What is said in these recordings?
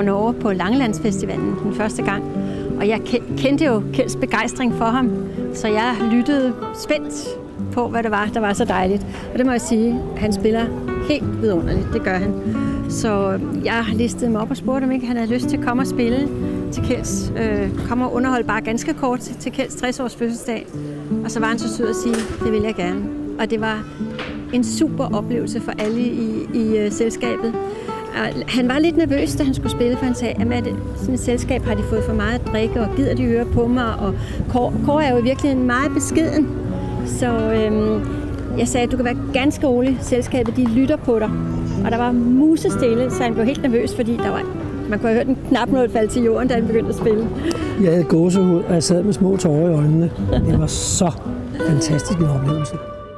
Norge på Langelandsfestivalen den første gang. Og jeg kendte jo Kjelds begejstring for ham, så jeg lyttede spændt på, hvad det var, der var så dejligt. Og det må jeg sige, han spiller helt vidunderligt, det gør han. Så jeg listede mig op og spurgte, om ikke han havde lyst til at komme og spille til Kjelds. Komme og underholde bare ganske kort til Kjelds 60-års fødselsdag. Og så var han så sød at sige, det vil jeg gerne. Og det var en super oplevelse for alle i selskabet. Han var lidt nervøs, da han skulle spille, for han sagde, at sådan et selskab har de fået for meget at drikke, og gider de høre på mig, og Kåre er jo virkelig en meget beskeden. Så jeg sagde, at du kan være ganske rolig, selskabet de lytter på dig. Og der var musestille, så han blev helt nervøs, fordi man kunne have hørt en knap noget falde til jorden, da han begyndte at spille. Jeg havde gåsehud, og jeg sad med små tårer i øjnene. Det var så fantastisk en oplevelse.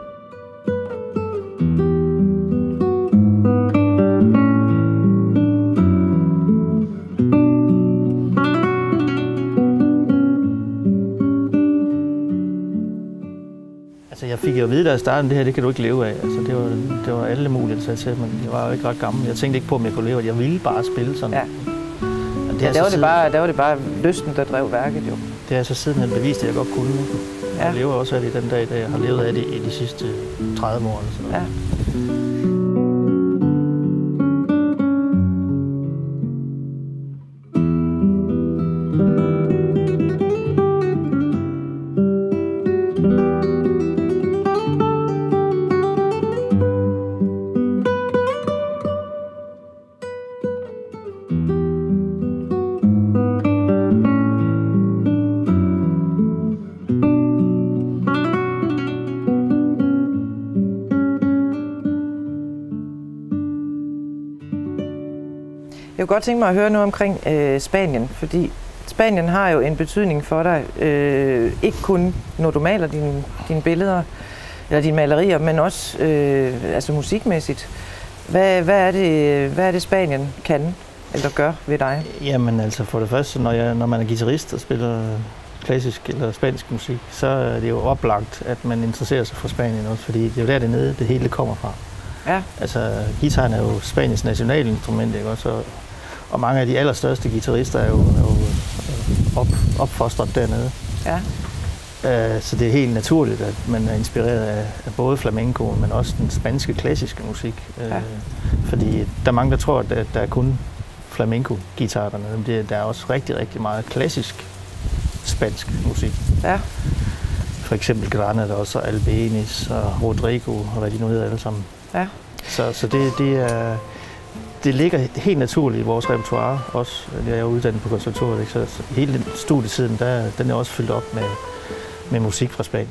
Altså, jeg fik jo at vide, da jeg startede, det her, det kan du ikke leve af. Altså, det var alle mulige, der sagde til, men jeg var jo ikke ret gammel. Jeg tænkte ikke på, om jeg kunne leve af. Jeg ville bare spille sådan. Ja. Der var det bare lysten, der drev værket jo. Det er så siden han beviste, at jeg godt kunne. Ja. Jeg lever også af det den dag, da jeg har levet af det i de sidste 30 år. Eller sådan noget. Ja. Jeg kunne godt tænke mig at høre noget omkring Spanien, fordi Spanien har jo en betydning for dig, ikke kun når du maler dine billeder, eller dine malerier, men også altså musikmæssigt. Hvad er det Spanien kan, eller gør ved dig? Jamen altså for det første, når man er guitarist og spiller klassisk eller spansk musik, så er det jo oplagt, at man interesserer sig for Spanien også, fordi det er jo der dernede, det hele kommer fra. Ja. Altså guitaren er jo Spaniens nationalinstrument, ikke også? Og mange af de allerstørste guitarister er jo opfostret dernede. Ja. Så det er helt naturligt, at man er inspireret af både flamenco, men også den spanske klassiske musik. Ja. Fordi der er mange, der tror, at der er kun flamenco-guitar dernede. Der er også rigtig, rigtig meget klassisk spansk musik. Ja. For eksempel Granada også, og Albéniz og Rodrigo, og hvad de nu hedder alle sammen. Ja. Så det ligger helt naturligt i vores repertoire også. Jeg er uddannet på konservatoriet, ikke? Så hele studietiden, den er også fyldt op med musik fra Spanien.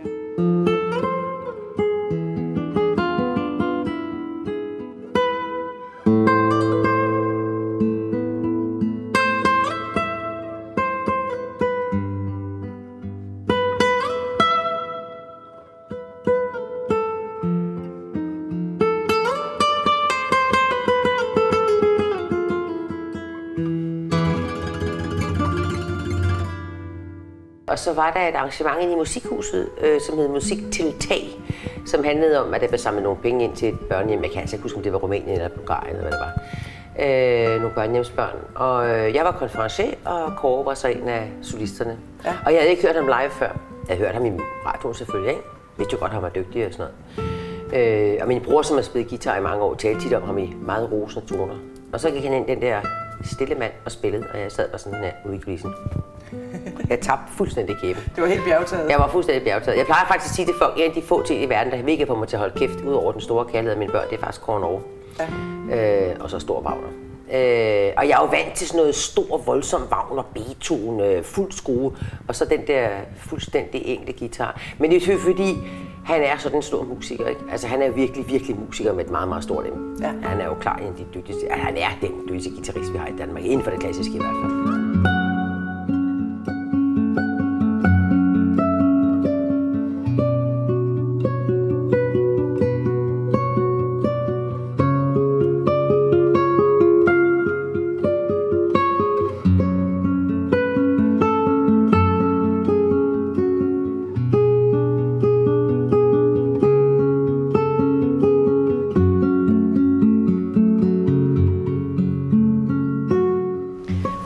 Og så var der et arrangement inde i Musikhuset, som hed Musiktiltag, som handlede om, at der blev samlet nogle penge ind til et børnehjem. Jeg kan altså ikke huske, om det var Rumænien eller Bulgarien, eller hvad det var. Nogle børnehjemsbørn. Og jeg var konferencier, og Kåre var så en af solisterne. Ja. Og jeg havde ikke hørt ham live før. Jeg havde hørt ham i radioen selvfølgelig, ikke? Jeg vidste jo godt, at han var dygtig og sådan noget. Og min bror, som har spillet guitar i mange år, talte tit om ham i meget rosende toner. Og så gik han ind den der stille mand og spillede, og jeg sad bare sådan her ude i kulissen. Jeg tabte fuldstændig kæben. Du var helt bjergtaget? Jeg var fuldstændig bjergtaget. Jeg plejer faktisk at sige til folk, en af de få ting i verden, der virkelig får mig til at holde kæft, ud over den store kærlighed af mine børn, det er faktisk Kåre Norge. Ja. Og så stor Wagner. Og jeg er jo vant til sådan noget stor, voldsom Wagner, Beethoven, fuld skrue, og så den der fuldstændig enkle guitar. Men det er jo fordi, han er sådan en stor musiker, ikke? Altså han er virkelig, virkelig musiker med et meget, meget stort emne. Ja. Han er jo klar en af de dygtigste, han er den dygtigste guitarist, vi har i Danmark, inden for det klassiske i hvert fald.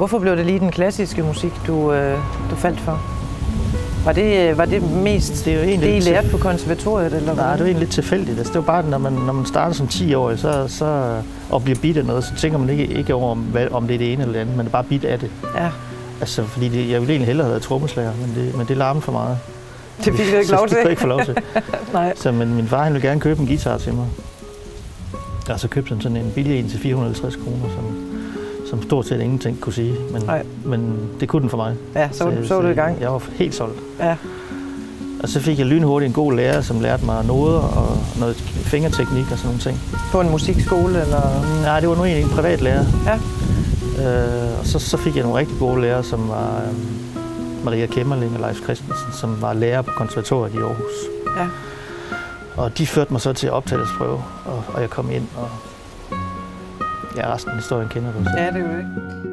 Hvorfor blev det lige den klassiske musik, du faldt for? Var det mest det, I lærte på konservatoriet? Eller nej, det var egentlig lidt tilfældigt. Altså, det var bare, når man starter som 10-årig og bliver bidt af noget, så tænker man ikke over, om det er det ene eller det andet. Man er bare bidt af det. Ja. Altså, fordi jeg ville egentlig hellere have været trommeslager, men det larmede for meget. Det fik du ikke lov til? Det kunne jeg ikke få lov til. Nej. Så min far ville gerne købe en guitar til mig. Og så købte han sådan en billig en til 450 kroner, som stort set ingenting kunne sige. Men det kunne den for mig. Ja, så du i gang. Jeg var helt solgt. Ja. Og så fik jeg lynhurtigt en god lærer, som lærte mig noder og noget fingerteknik og sådan nogle ting. På en musikskole, eller? Nej, det var nu egentlig en privat lærer. Ja. Og så fik jeg nogle rigtig gode lærere, som var Maria Kemmerling og Leif Christensen, som var lærer på konservatoriet i Aarhus. Ja. Og de førte mig så til optagelsesprøve, og jeg kom ind, og ja, resten af historien kender du. Ja, det er jo det.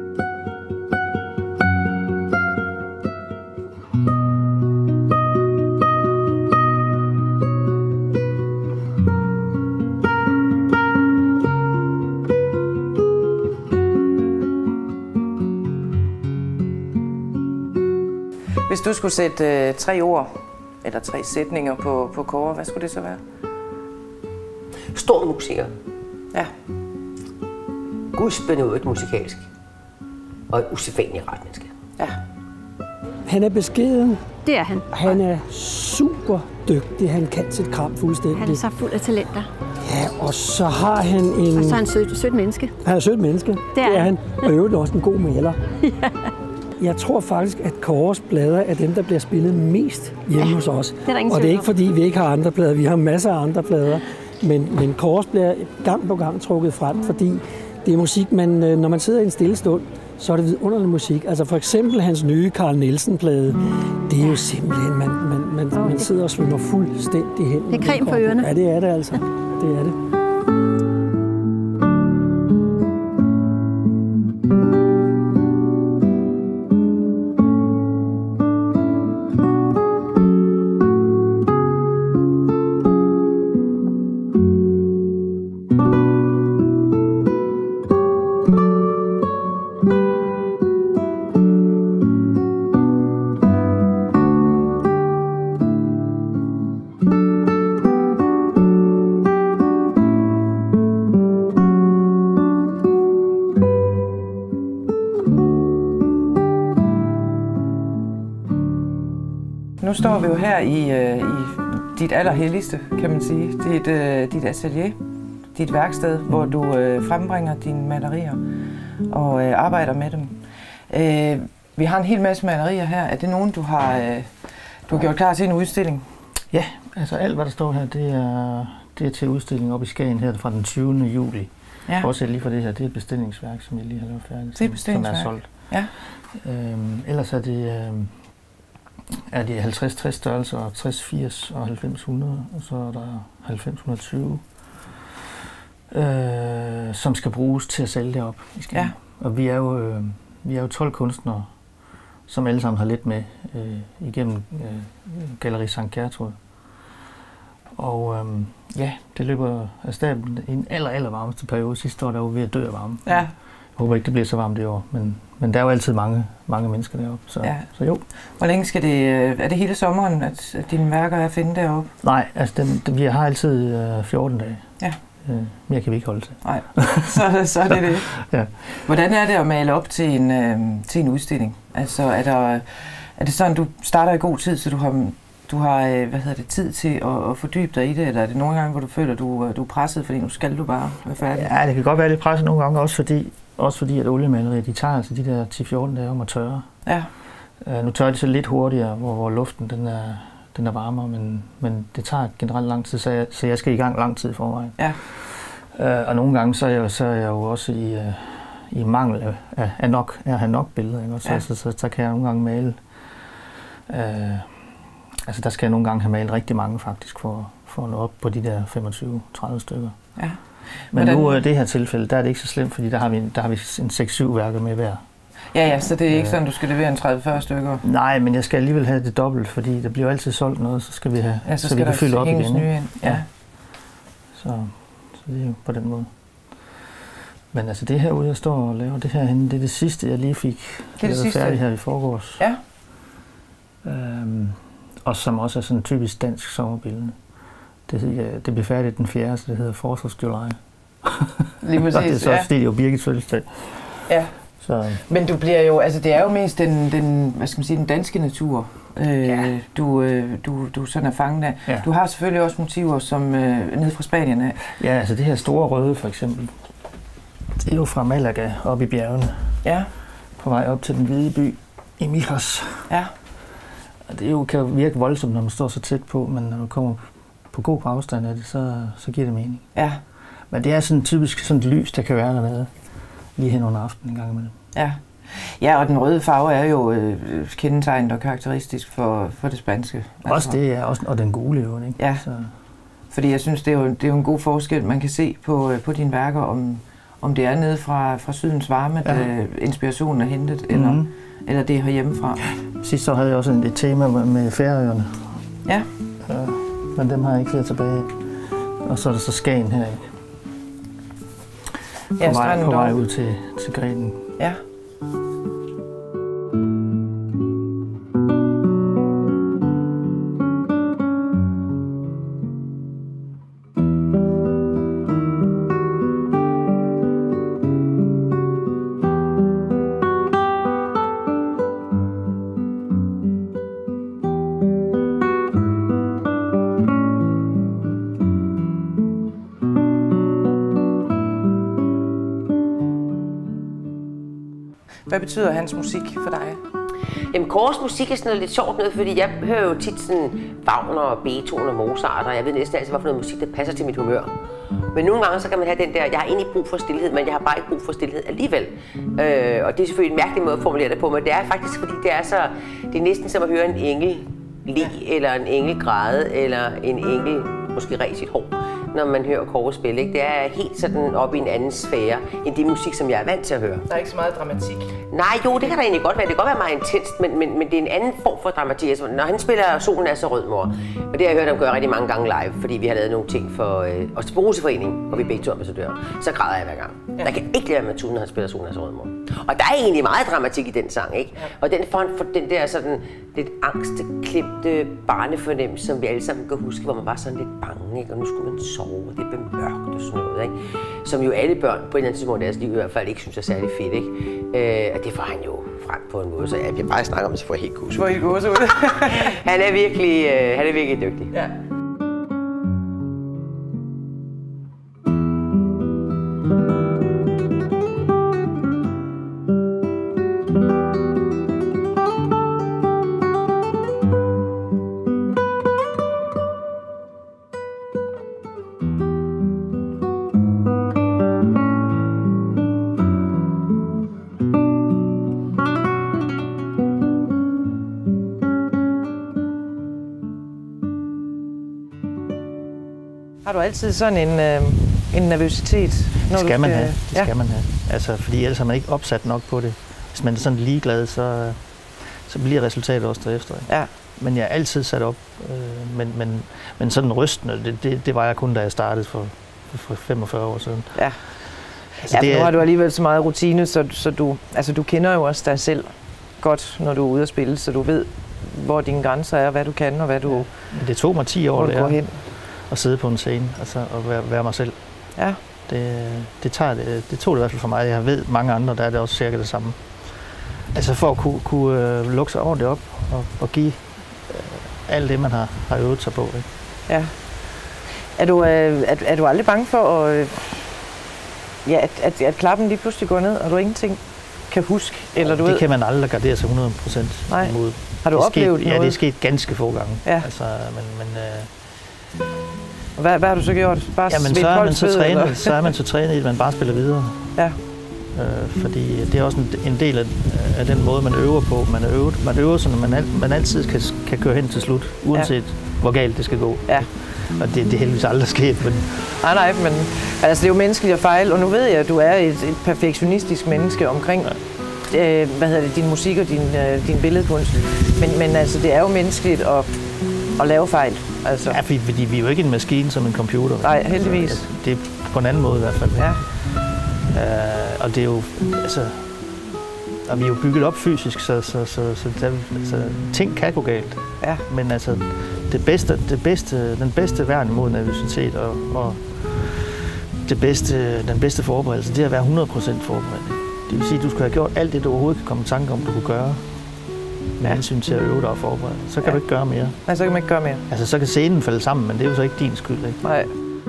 Hvis du skulle sætte 3 ord eller 3 sætninger på Kåre, hvad skulle det så være? Stor musiker. Ja. Gudsbenådet musikalsk. Og et usædvanligt ret menneske. Ja. Han er beskeden. Det er han. Han er super dygtig. Han kan sit kram fuldstændig. Han er så fuld af talenter. Ja, og så har han en... Og så er han sødt menneske. Han er et sødt menneske. Det er han. Og i øvrigt også en god maler. Ja. Jeg tror faktisk, at Kåres plader er dem, der bliver spillet mest hjemme hos os. Og det er ikke fordi, vi ikke har andre plader. Vi har masser af andre plader. Men Kåres bliver gang på gang trukket frem, fordi det er musik, når man sidder i en stille stund, så er det vidunderlig musik. Altså for eksempel hans nye Carl Nielsen-plade. Det er jo simpelthen, man sidder og svømmer fuldstændig hen. Det er creme for ørerne. Ja, det er det altså. Det er det. Nu står vi jo her i dit allerhelligste, kan man sige. Dit atelier, dit værksted, hvor du frembringer dine malerier og arbejder med dem. Vi har en hel masse malerier her. Er det nogen, du har gjort klar til en udstilling? Ja, altså alt, hvad der står her, det er til udstilling op i Skagen her fra den 20. juli. Ja. Også lige for det her, det er et bestillingsværk, som jeg lige har lavet færdigt, som er solgt. Ja. Ellers er det 50-60 størrelser, 60-80 og 90-100, og så er der 90-120, som skal bruges til at sælge det op i Skagen. Ja. Og vi er jo 12 kunstnere, som alle sammen har lidt med igennem Galleri Sankt Gertrud. Og ja, det løber af stablen i en aller varmeste periode. Sidste år der var ved at dø af varme. Ja. Jeg håber ikke, det bliver så varmt det år, men der er jo altid mange mennesker deroppe, så jo. Hvor længe skal det, er det hele sommeren, at dine værker er at finde deroppe? Nej, altså vi har altid 14 dage. Ja. Mere kan vi ikke holde til. Nej, så er det det. Ja. Hvordan er det at male op til en udstilling? Altså er det sådan, du starter i god tid, så du har tid til at fordybe dig i det, eller er det nogle gange, hvor du føler, at du er presset, fordi nu skal du bare være færdig? Ja, det kan godt være lidt presset nogle gange, også fordi at oliemalerier, de tager altså de der 10-14 dage om at tørre. Ja. Nu tørrer de så lidt hurtigere, hvor luften den er varmere, men det tager generelt lang tid, så jeg skal i gang lang tid i forvejen. Ja. Og nogle gange så er jeg jo også i mangel af at have nok billeder, ikke? Så kan jeg nogle gange male. Altså der skal jeg nogle gange have malet rigtig mange faktisk for at nå op på de der 25-30 stykker. Ja. Men nu i det her tilfælde, der er det ikke så slemt, fordi der har vi en 6-7 værker med hver. Ja, så det er ikke sådan, du skal levere en 30-40 stykker? Nej, men jeg skal alligevel have det dobbelt, fordi der bliver altid solgt noget, så skal vi have, så vi kan fylde op igen. Nye ind. Ja. Så det er jo på den måde. Men altså det herude, jeg står og laver det herhenne, det er det sidste, jeg lige fik færdigt her i forgårs. Ja. Og som også er sådan en typisk dansk sommerbillede. Det blev færdigt den 4., så det hedder 4th of July. Lige præcis, og det er så også, det er jo Birgits fødselsdag. Ja. Så. Men du bliver jo, altså det er jo mest den hvad skal man sige, den danske natur, du sådan er fanget af. Ja. Du har selvfølgelig også motiver, som nede fra Spanien af. Ja, altså det her store røde for eksempel, det er jo fra Malaga op i bjergene. Ja. På vej op til den hvide by i Mijas. Ja. Og det kan jo virke voldsomt, når man står så tæt på, men når man kommer på god afstand af det, så giver det mening. Ja. Men det er sådan typisk sådan et lys, der kan være dernede, lige hen under aftenen en gang imellem. Ja. Ja, og den røde farve er jo kendetegnet og karakteristisk for det spanske. Også det, ja, og den gule jo, ikke? Ja. Så. Fordi jeg synes, det er jo en god forskel, man kan se på dine værker, om det er nede fra sydens varme, inspirationen er hentet, eller det er herhjemmefra. Sidste år havde jeg også et tema med Færøerne. Ja. Men dem har jeg ikke flere tilbage. Og så er der så Skagen her, ikke? På vej ud til Grenen. Ja. Hvad betyder hans musik for dig? Jamen, Kåres musik er sådan noget lidt sjovt noget, fordi jeg hører jo tit sådan Wagner og Beethoven og Mozart, og jeg ved næsten altid, hvad for noget musik, der passer til mit humør. Men nogle gange, så kan man have den der, jeg har egentlig brug for stilhed, men jeg har bare ikke brug for stilhed alligevel. Og det er selvfølgelig en mærkelig måde at formulere det på, men det er faktisk, fordi det er næsten som at høre en engel le, eller en engel græde, eller en engel måske ræse sit hår, når man hører Kåre spille. Ikke? Det er helt sådan op i en anden sfære, end det musik, som jeg er vant til at høre. Der er ikke så meget dramatik? Nej, jo, det kan der egentlig godt være. Det kan godt være meget intenst, men det er en anden form for dramatik. Altså, når han spiller Solen er så rød, mor, og det har jeg hørt ham gøre rigtig mange gange live, fordi vi har lavet nogle ting for Osmoseforeningen, hvor vi begge to ambassadører, så græder jeg hver gang. Ja. Der kan ikke lade være med at tude, når han spiller Solen er så rød, mor. Og der er egentlig meget dramatik i den sang, ikke? Ja. Og den for den der sådan lidt angstklemte barnefornemmelse, som vi alle sammen kan huske, hvor man var sådan lidt bange, ikke? Og nu skulle man sove, og det blev mørkt og sådan noget, ikke? Som jo alle børn på en eller anden tidspunkt i deres liv i hvert fald ikke synes er særlig fedt, ikke? Og det får han jo frem på en måde, så jeg bliver bare snakke om det, så får jeg helt gåsehud. Får I gåsehud? Han er virkelig dygtig. Ja. Har du altid sådan en nervøsitet? Det skal man have. Det skal man have. Altså, fordi ellers er man ikke opsat nok på det. Hvis man er sådan ligeglad, så bliver resultatet også derefter. Ja. Men jeg er altid sat op. Men sådan rystende, det var jeg kun, da jeg startede for 45 år siden. Ja. Altså, nu har du alligevel så meget rutine, så du kender jo også dig selv godt, når du er ude at spille, så du ved, hvor dine grænser er, hvad du kan og hvad du... Men det tog mig 10 år, hvor hen. At sidde på en scene, altså at være mig selv. Ja. Det tog det i hvert fald for mig. Jeg ved mange andre, der er det også cirka det samme. Altså for at kunne lukke sig ordentligt op og give alt det, man har øvet sig på. Ikke? Ja. Er du aldrig bange for at klappen lige pludselig går ned, og du ingenting kan huske? Eller det kan man aldrig gardere sig 100% imod. Har du oplevet noget? Ja, det er sket ganske få gange. Ja. Altså, Hvad har du så gjort? Bare så er man så trænet i, at man bare spiller videre. Ja. Fordi det er også en del af den måde, man øver på. Man øver så, at man altid kan køre hen til slut, uanset hvor galt det skal gå. Ja. Og det er heldigvis aldrig sket. Men... Nej, men altså, det er jo menneskeligt at fejle, og nu ved jeg, at du er et perfektionistisk menneske omkring din musik og din billedkunst. Men altså, det er jo menneskeligt at lave fejl. Altså. Ja, fordi vi er jo ikke en maskine som en computer. Nej, heldigvis. Det er på en anden måde i hvert fald. Ja. Og det er jo, altså, og vi er jo bygget op fysisk, så ting kan gå galt. Ja. Men altså, den bedste værn mod nervøsitet og den bedste forberedelse, det er at være 100% forberedt. Det vil sige, at du skal have gjort alt det, du overhovedet kan komme i tanke om, du kunne gøre. Med hensyn til at øve dig og forberede. Så kan du ikke gøre mere. Nej, så kan man ikke gøre mere. Altså, så kan scenen falde sammen, men det er jo så ikke din skyld, ikke? Nej.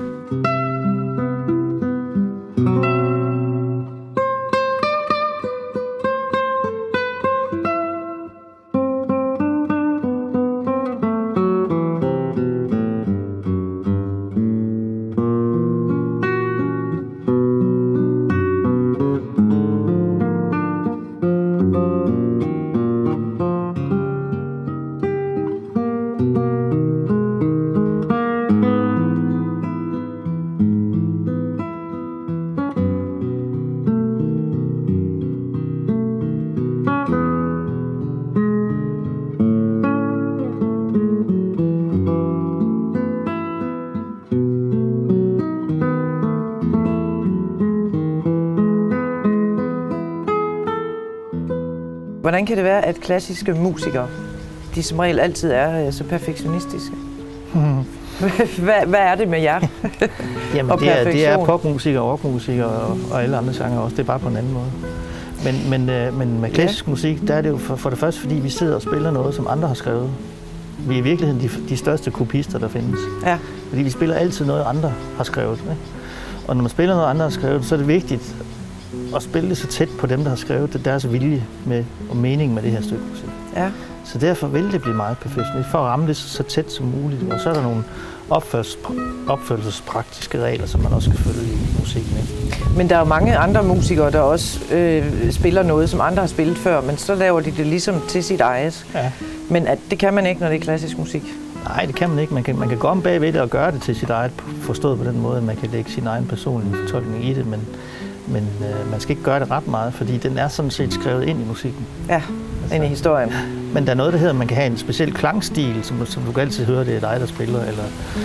Hvordan kan det være, at klassiske musikere, de som regel altid er så perfektionistiske? Hvad er det med jer? Jamen, det er popmusikere, rockmusikere og alle andre genrer også. Det er bare på en anden måde. Men med klassisk musik, der er det jo for det første, fordi vi sidder og spiller noget, som andre har skrevet. Vi er i virkeligheden de største kopister, der findes. Ja. Fordi vi spiller altid noget, andre har skrevet. Ikke? Og når man spiller noget, andre har skrevet, så er det vigtigt at spille det så tæt på dem, der har skrevet det, deres vilje med og mening med det her stykke musik. Ja. Så derfor vil det blive meget perfektionist, for at ramme det så tæt som muligt. Og så er der nogle opførelsespraktiske regler, som man også skal følge i musikken. Ikke? Men der er jo mange andre musikere, der også spiller noget, som andre har spillet før, men så laver de det ligesom til sit eget. Ja. Men det kan man ikke, når det er klassisk musik. Nej, det kan man ikke. Man kan gå om bagved det og gøre det til sit eget, forstået på den måde, at man kan lægge sin egen personlige fortolkning i det, men man skal ikke gøre det ret meget, fordi den er sådan set skrevet ind i musikken. Ja, ind i historien. Men der er noget, der hedder, at man kan have en speciel klangstil, som du kan altid høre, det er dig, der spiller, eller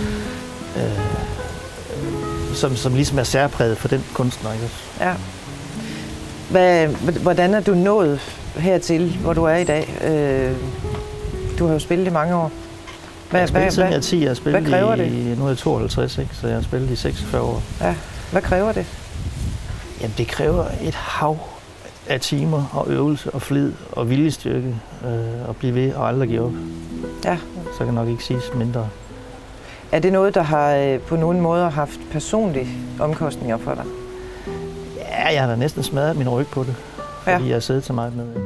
som ligesom er særpræget for den kunstner. Ikke? Ja. Hvordan er du nået hertil, hvor du er i dag? Du har jo spillet i mange år. Jeg har spillet siden jeg er 10. Jeg har spillet nu er jeg 52, ikke? Så jeg har spillet i 46 år. Ja. Hvad kræver det? Jamen, det kræver et hav af timer og øvelse og flid og viljestyrke at blive ved og aldrig give op. Ja. Så kan jeg nok ikke siges mindre. Er det noget, der har på nogen måde haft personlige omkostninger for dig? Ja, jeg har da næsten smadret min ryg på det, fordi jeg har siddet så meget med det.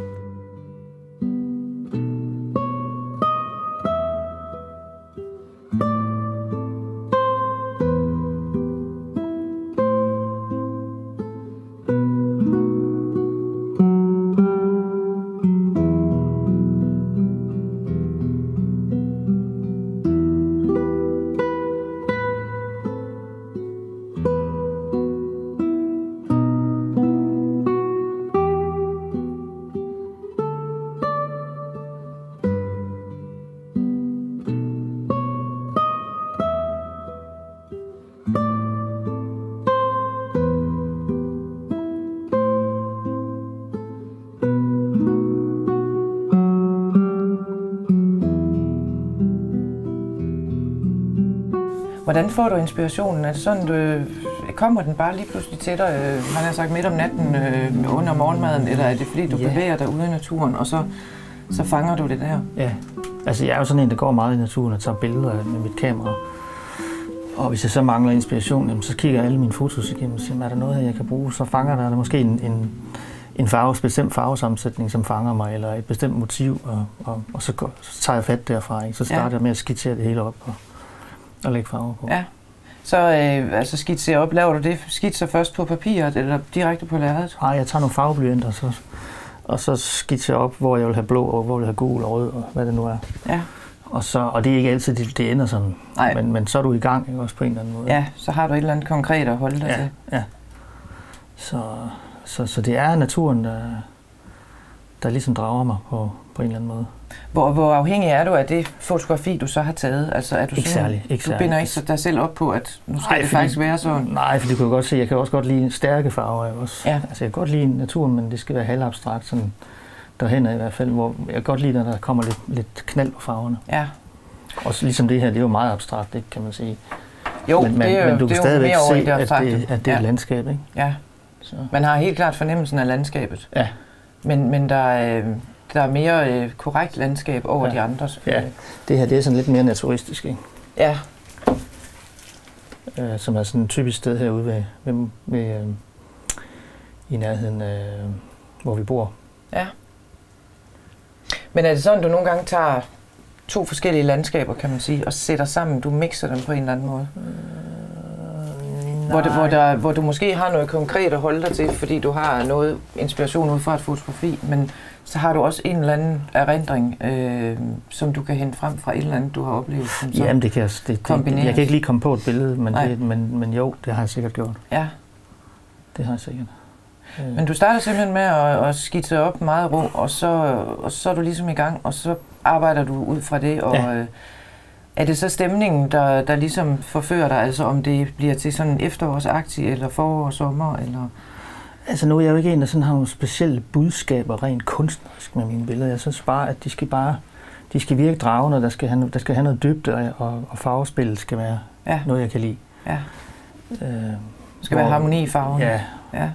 Hvordan får du inspirationen? Er det sådan, kommer den bare lige pludselig til dig, man har sagt midt om natten under morgenmaden, eller er det fordi, du bevæger dig ude i naturen, og så fanger du det der? Ja, altså jeg er jo sådan en, der går meget i naturen og tager billeder med mit kamera. Og hvis jeg så mangler inspiration, jamen, så kigger jeg alle mine fotos igennem og siger, er der noget her, jeg kan bruge? Så fanger der måske en bestemt farvesammensætning, som fanger mig, eller et bestemt motiv, og så tager jeg fat derfra. Ikke? Så starter jeg med at skitsere det hele op og lægge farver på. Ja. Så altså skitsere op, laver du det skitser først på papiret, eller direkte på lærredet? Nej, jeg tager nogle farveblyanter, og så skitserer op, hvor jeg vil have blå, og hvor jeg vil have gul og rød, og hvad det nu er. Ja. Og det er ikke altid, det ender sådan. Men så er du i gang, ikke? Også på en eller anden måde. Ja, så har du et eller andet konkret at holde dig til. Ja. Så det er naturen, der ligesom drager mig på en eller anden måde. Hvor afhængig er du af det fotografi, du så har taget? Altså, er du ikke særlig. Du binder ikke dig selv op på, at nu skal det faktisk være sådan? Nej, for du kan jo godt se, jeg kan også godt lide stærke farver. Også. Ja. Altså, jeg kan godt lide naturen, men det skal være halvabstrakt, sådan derhen i hvert fald. Hvor jeg kan godt lide, når der kommer lidt knald på farverne. Ja. Og ligesom det her, det er jo meget abstrakt, ikke, kan man sige. Jo, men du kan stadigvæk se, at det er landskab, ikke? Ja. Så. Man har helt klart fornemmelsen af landskabet. Ja. Men der er mere korrekt landskab over de andre. Ja, det her det er sådan lidt mere naturistisk, ikke? Ja. Som er sådan et typisk sted herude ved i nærheden, hvor vi bor. Ja. Men er det sådan, du nogle gange tager 2 forskellige landskaber, kan man sige, og sætter sammen, du mixer dem på en eller anden måde? Hvor du måske har noget konkret at holde dig til, fordi du har noget inspiration ud fra et fotografi, men så har du også en eller anden erindring, som du kan hente frem fra et eller andet, du har oplevet. Som så jamen, jeg kan ikke lige komme på et billede, men jo, det har jeg sikkert gjort. Ja. Det har jeg sikkert. Men du starter simpelthen med at skitse op meget rå, og så er du ligesom i gang, og så arbejder du ud fra det, og er det så stemningen, der ligesom forfører dig, altså om det bliver til sådan efterårsagtigt, eller forår og sommer, eller? Altså nu er jeg jo ikke en, der sådan har nogle specielle budskaber rent kunstnerisk med mine billeder. Jeg synes bare, at de skal virke dragende, der skal have noget dybde, og farvespillet skal være noget, jeg kan lide. Ja. Skal være harmoni i farven. Ja. Ja.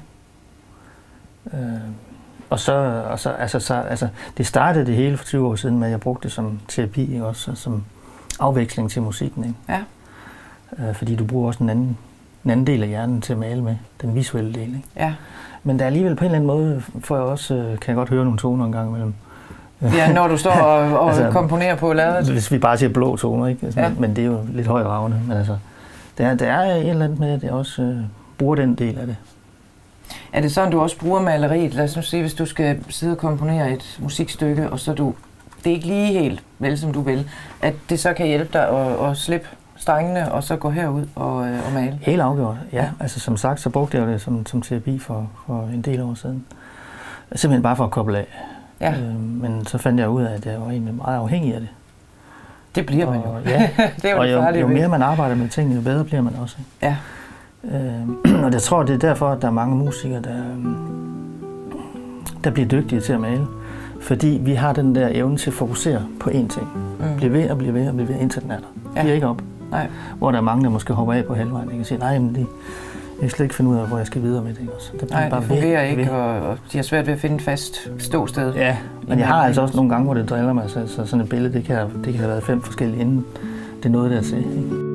Og så det startede det hele for 20 år siden med, at jeg brugte det som terapi, ikke? Også som afveksling til musikken. Ikke? Ja. Fordi du bruger også en anden del af hjernen til at male med, den visuelle del. Ikke? Ja. Men der er alligevel på en eller anden måde, for jeg også kan jeg godt høre nogle toner en gang imellem. Ja, når du står og altså, komponerer på ladet. Hvis vi bare siger blå toner, ikke? Altså, men det er jo lidt højravende. Men altså, der er et eller andet med, at jeg også bruger den del af det. Er det sådan, du også bruger maleriet? Lad os nu se, hvis du skal sidde og komponere et musikstykke, og så det er ikke lige helt vel, som du vil, at det så kan hjælpe dig at slippe strengene, og så gå herud og male? Helt afgjort, ja. Altså som sagt, så brugte jeg det som terapi for en del år siden. Simpelthen bare for at koble af. Ja. Men så fandt jeg ud af, at jeg var egentlig meget afhængig af det. Det bliver man jo. Ja. Det er jo og jo mere man arbejder med tingene, jo bedre bliver man også. Ja. Og jeg tror, det er derfor, at der er mange musikere, der bliver dygtige til at male. Fordi vi har den der evne til at fokusere på én ting. Blive ved og blive ved og blive ved, indtil den er der. Giver ikke op. Nej. Hvor der er mange, der måske hopper af på halvvejen. Jeg kan sige, nej, men jeg kan slet ikke finde ud af, hvor jeg skal videre med det. Også. Nej, det fungerer ikke, og de har svært ved at finde et fast ståsted. Ja, men jeg har altså også nogle gange, hvor det driller mig. Så sådan et billede, det kan have været 5 forskellige, inden det er noget, der at se. Ikke?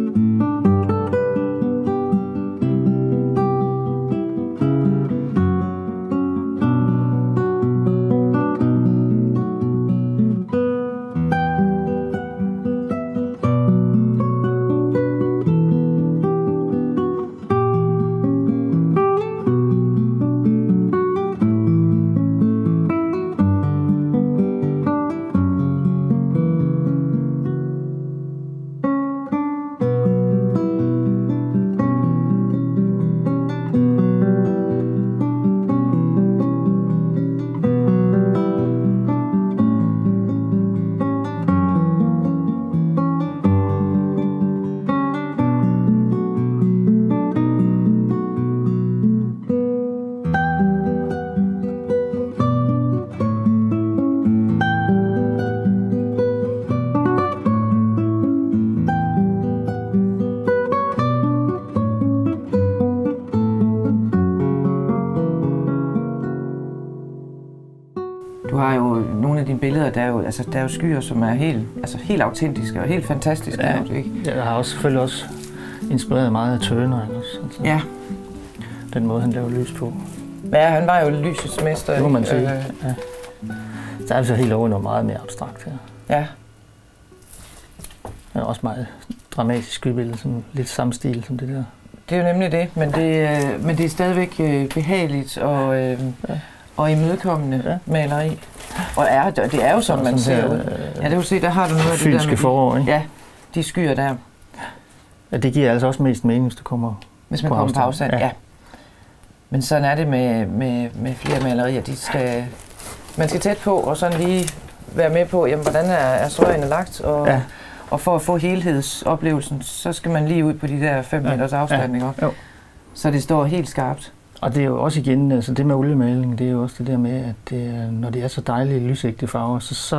Billeder, der er jo skyer, som er helt autentiske og helt fantastiske. Ja, ikke? Jeg har også selvfølgelig også inspireret meget af Turner også. Altså, ja. Den måde, han laver lys på. Ja, han var jo lysets mester. Det må man sige. Ja. Der er altså helt over noget meget mere abstrakt her. Ja. Det er også meget dramatisk skybillede, sådan lidt samme stil som det der. Det er jo nemlig det, men det er stadigvæk behageligt og imødekommende maleri. Og det er jo sådan, man ser ud. Ja, det vil se, der har du noget af det der med forår, ikke? Ja, de skyer der. Ja, det giver altså også mest mening, hvis man kommer på afstand. Ja. Men sådan er det med flere malerier. Man skal tæt på og sådan lige være med på, jamen, hvordan er strøgene lagt, og for at få helhedsoplevelsen, så skal man lige ud på de der 5 meters afstand, ikke? Så det står helt skarpt. Og det er jo også igen, altså det med oliemaling, det er jo også det der med, at det, når det er så dejlige lysægte farver,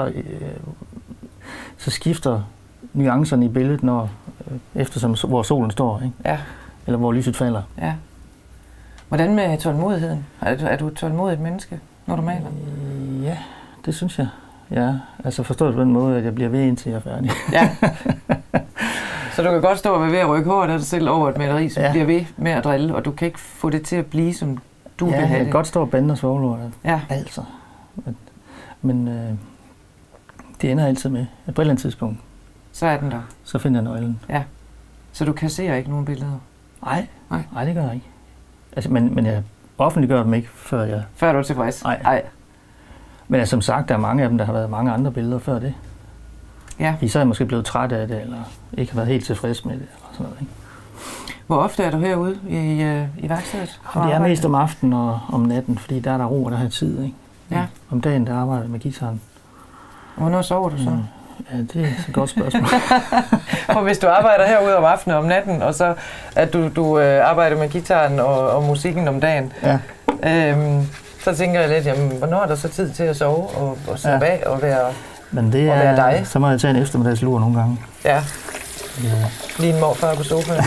så skifter nuancerne i billedet, når eftersom hvor solen står, ikke? Ja. Eller hvor lyset falder. Ja. Hvordan med tålmodigheden? Er du et tålmodigt menneske, når du maler? Ja, det synes jeg. Ja, altså forstået på den måde, at jeg bliver ved indtil jeg er færdig. Ja. Så du kan godt stå og være ved at rykke hårdt af dig selv over et maleri, som bliver ved med at drille, og du kan ikke få det til at blive, som du vil have det. Ja, jeg kan godt stå og bande og svogle, altså. Men det ender altid med, at på et eller andet tidspunkt, så er den der. Så finder jeg nøglen. Ja. Så du kasserer ikke nogen billeder? Nej, det gør jeg ikke. Altså, men jeg offentliggør dem ikke, før jeg... Før du er tilfreds? Nej. Men som sagt, der er mange af dem, der har været mange andre billeder før det. Ja. Så er jeg måske blevet træt af det, eller ikke har været helt tilfreds med det, eller sådan noget, ikke? Hvor ofte er du herude i værkstedet? Det er mest om aftenen og om natten, fordi der er der ro, og der har tid, ikke? Ja. Om dagen, der arbejder jeg med guitaren. Hvornår sover du så? Ja, det er et godt spørgsmål. For hvis du arbejder herude om aftenen og om natten, og så at du arbejder med guitaren og musikken om dagen, så tænker jeg lidt, jamen, hvornår er der så tid til at sove og slappe af og være, men det være dig? Så må jeg tage en eftermiddagslur nogle gange. Ja. Lige en morfar på sofaen.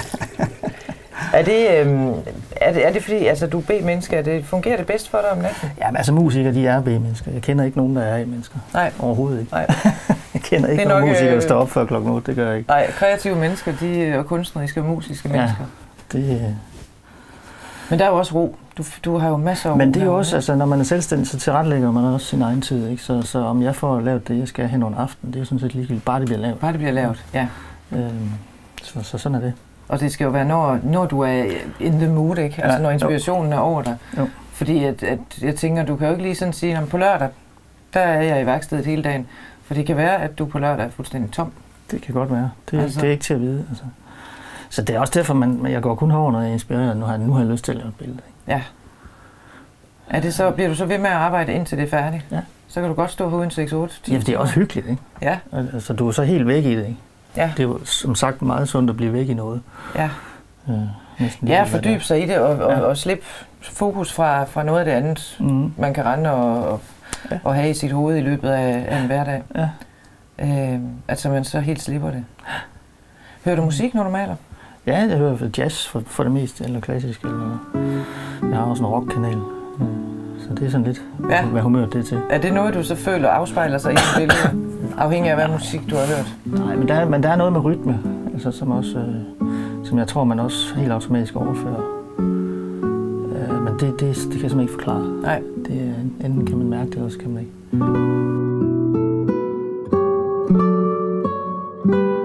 Er det fordi, altså du er B-menneske, fungerer det bedst for dig om natten? Jamen altså musikere, de er B-mennesker. Jeg kender ikke nogen, der er A-mennesker. Nej. Overhovedet ikke. Nej. Jeg kender ikke nogen musikere, der står op før klokken 8, det gør jeg ikke. Nej, kreative mennesker, de og kunstneriske og musiske mennesker. Det... Men der er jo også ro. Du har jo masser af ro. Men det er jo også, altså når man er selvstændig, så tilrettelægger man også sin egen tid, ikke? Så om jeg får lavet det, jeg skal hen over aften, det er jo sådan set ligegyldigt. Bare det bliver lavet. Bare det bliver lavet, ja. Så sådan er det. Og det skal jo være, når du er in the mood, ikke? Altså når inspirationen er over dig. Jo. Fordi at jeg tænker, du kan jo ikke lige sådan sige, at på lørdag, der er jeg i værkstedet hele dagen. For det kan være, at du på lørdag er fuldstændig tom. Det kan godt være. Det er ikke til at vide. Altså. Så det er også derfor, jeg går kun herover, når jeg er inspireret. Nu har jeg lyst til at lave et billede. Ikke? Ja. Bliver du så ved med at arbejde, indtil det er færdigt? Ja. Så kan du godt stå herude 6-8 timer. Ja, det er også hyggeligt, ikke? Ja. Altså, du er så helt væk i det, ikke? Ja. Det er jo som sagt meget sundt at blive væk i noget. Ja. Fordybe sig i det og slippe fokus fra noget af det andet, man kan rende og have i sit hoved i løbet af en hverdag. Ja. Altså man så helt slipper det. Hører du musik, når du maler? Ja, jeg hører jazz for det meste, eller klassisk, eller jeg har også en rockkanal. Så det er sådan lidt, hvad humør det er til. Er det noget, du så føler afspejler sig i billedet, afhængig af hvad musik du har hørt? Nej, men der er noget med rytme, altså, som jeg tror, man også helt automatisk overfører. Men det kan jeg simpelthen ikke forklare. Nej. Det er, enten kan man mærke det, eller så kan man ikke.